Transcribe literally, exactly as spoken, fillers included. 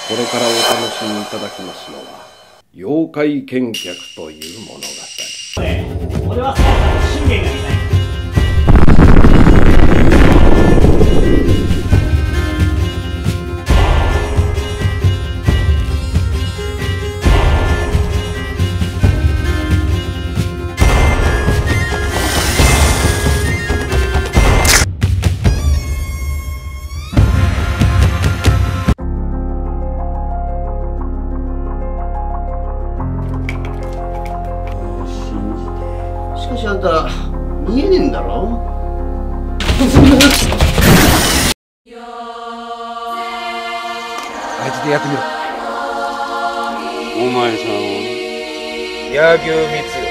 これからお楽しみいただきますのは妖怪見客という物語。 俺は澤さんの信玄が見たい。 しかしあんた見えねえんだろ。 あいつでやってみろ。 お前さんは柳生光代。